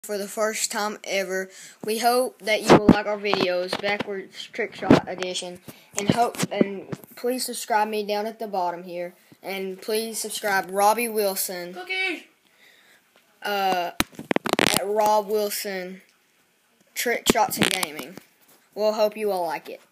for the first time ever. We hope that you will like our videos, backwards trick shot edition, and please subscribe me down at the bottom here, and please subscribe Robbie Wilson at Rob Wilson Trick Shots and Gaming. We'll hope you all like it.